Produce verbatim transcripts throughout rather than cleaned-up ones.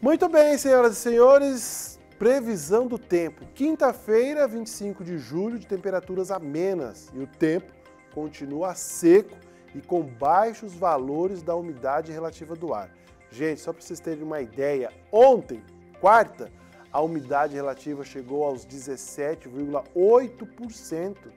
Muito bem, senhoras e senhores, previsão do tempo. Quinta-feira, vinte e cinco de julho, de temperaturas amenas e o tempo continua seco e com baixos valores da umidade relativa do ar. Gente, só para vocês terem uma ideia, ontem, quarta, a umidade relativa chegou aos dezessete vírgula oito por cento.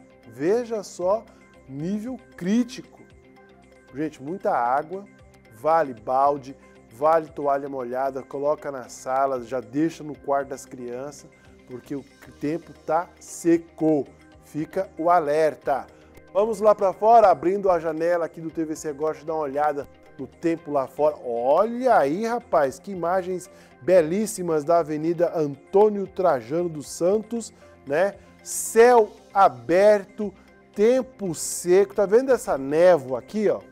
Veja só, nível crítico. Gente, muita água, vale balde, vale toalha molhada, coloca na sala, já deixa no quarto das crianças, porque o tempo tá seco. Fica o alerta. Vamos lá para fora, abrindo a janela aqui do T V C Gosta, dar uma olhada no tempo lá fora. Olha aí, rapaz, que imagens belíssimas da Avenida Antônio Trajano dos Santos, né? Céu aberto, tempo seco. Tá vendo essa névoa aqui, ó?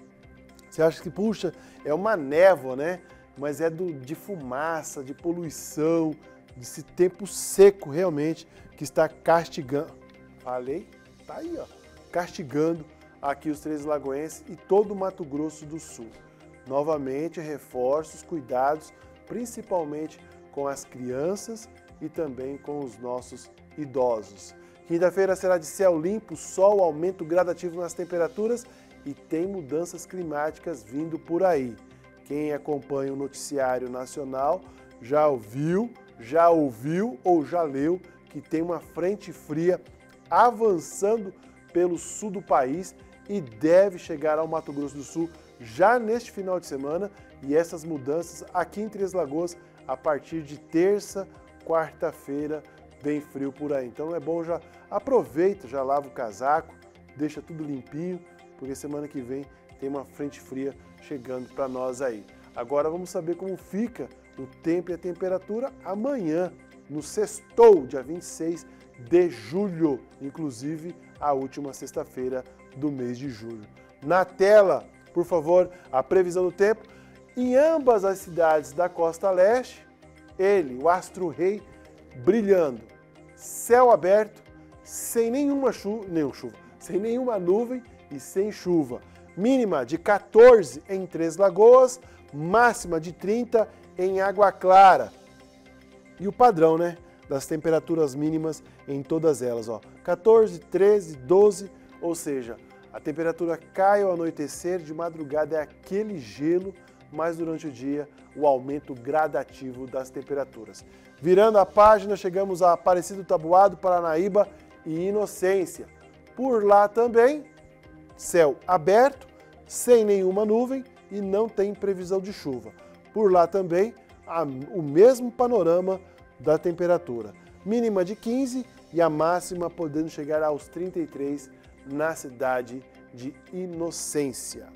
Você acha que, puxa, é uma névoa, né? Mas é do, de fumaça, de poluição, desse tempo seco realmente que está castigando. Falei? Tá aí, ó. Castigando aqui os Três Lagoenses e todo o Mato Grosso do Sul. Novamente, reforço os cuidados, principalmente com as crianças e também com os nossos idosos. Quinta-feira será de céu limpo, sol, aumento gradativo nas temperaturas e tem mudanças climáticas vindo por aí. Quem acompanha o noticiário nacional já ouviu, já ouviu ou já leu que tem uma frente fria avançando pelo sul do país e deve chegar ao Mato Grosso do Sul já neste final de semana, e essas mudanças aqui em Três Lagoas a partir de terça, quarta-feira, bem frio por aí. Então é bom, já aproveita, já lava o casaco, deixa tudo limpinho, porque semana que vem tem uma frente fria chegando para nós aí. Agora vamos saber como fica o tempo e a temperatura amanhã, no sextou, dia vinte e seis de julho, inclusive a última sexta-feira do mês de julho. Na tela, por favor, a previsão do tempo. Em ambas as cidades da costa leste, ele, o astro-rei, brilhando. Céu aberto, sem nenhuma chuva, nenhuma chuva, sem nenhuma nuvem e sem chuva. Mínima de quatorze em Três Lagoas, máxima de trinta em Água Clara. E o padrão, né, das temperaturas mínimas em todas elas, ó, quatorze, treze, doze, ou seja, a temperatura cai ao anoitecer, de madrugada é aquele gelo, mas durante o dia o aumento gradativo das temperaturas. Virando a página, chegamos a Aparecido Taboado, Paranaíba e Inocência. Por lá também, céu aberto, sem nenhuma nuvem e não tem previsão de chuva. Por lá também, a, o mesmo panorama da temperatura. Mínima de quinze e a máxima podendo chegar aos trinta e três na cidade de Inocência.